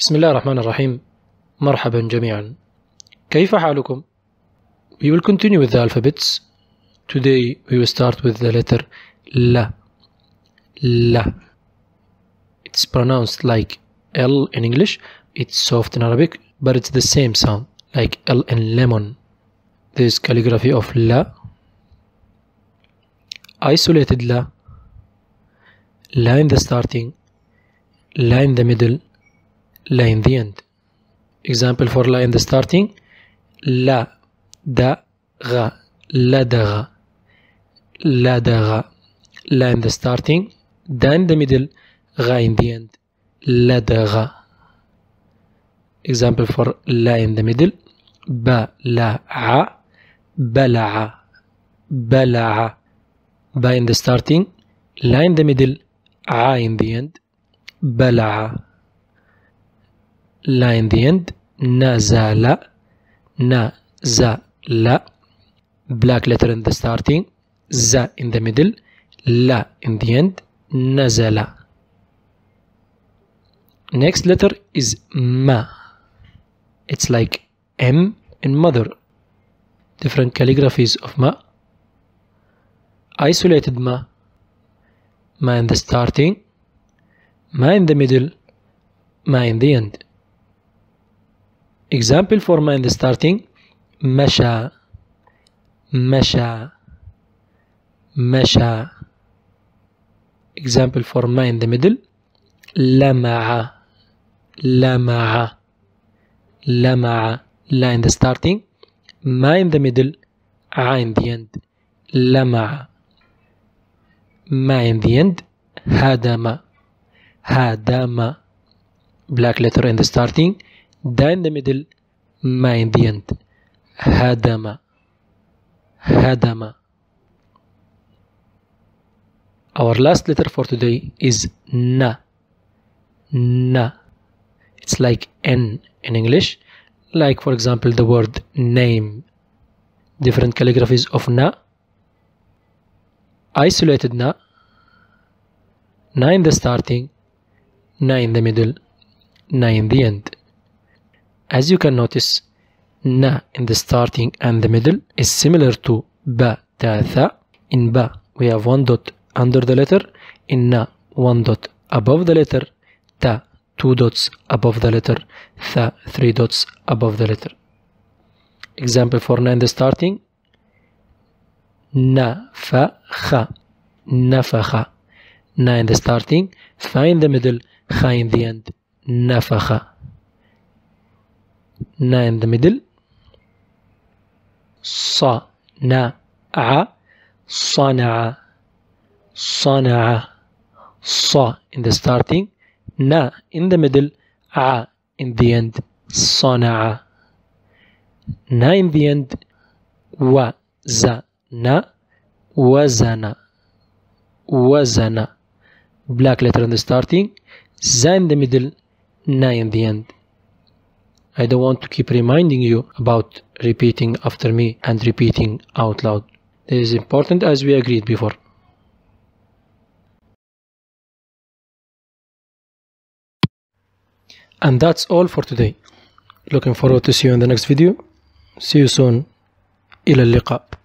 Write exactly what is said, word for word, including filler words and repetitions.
بسم الله الرحمن الرحيم. مرحبا جميعا. كيف حالكم؟ We will continue with the alphabets. Today we will start with the letter La. La. It's pronounced like L in English. It's soft in Arabic, but it's the same sound like L in lemon. This calligraphy of La. Isolated La. La in the starting, La in the middle, La in the end. Example for La in the starting: La, da, ga, la, da, ga, la, da, ga. La in the starting, Da in the middle, Ga in the end, la, da, ga. Example for La in the middle: Ba, la, a, bala'a, bala'a. Ba in the starting, La in the middle, A in the end, bala'a. La in the end, nazala, na-za-la. Black letter in the starting, za in the middle, la in the end, nazala. Next letter is ma. It's like M in mother. Different calligraphies of ma. Isolated ma. Ma in the starting, ma in the middle, ma in the end. Example for ma in the starting: masha, masha, masha. Example for ma in the middle: lama'a, lama'a, lama'a. La in the starting, ma in the middle, a in the end, lama'a. Ma in the end, hadama, hadama. Black letter in the starting, Da in the middle, Ma in the end, hadama, hadama. Our last letter for today is Na, na. It's like N in English, like for example the word name. Different calligraphies of Na. Isolated Na, Na in the starting, Na in the middle, Na in the end. As you can notice, Na in the starting and the middle is similar to Ba, Ta, Tha. In Ba, we have one dot under the letter. In Na, one dot above the letter. Ta, two dots above the letter. Tha, three dots above the letter. Example for Na in the starting: Na, fa, kha, nafakha. Na in the starting, Fa in the middle, Kha in the end, nafakha. Na in the middle: Sa, na, a, sana'a, sana'a. Sa in the starting, Na in the middle, A in the end, sana'a. Na in the end: Wa, za, na, wazana, wazana. Black letter in the starting, Za in the middle, Na in the end. I don't want to keep reminding you about repeating after me and repeating out loud. This is important as we agreed before. And that's all for today. Looking forward to see you in the next video. See you soon. إلى اللقاء.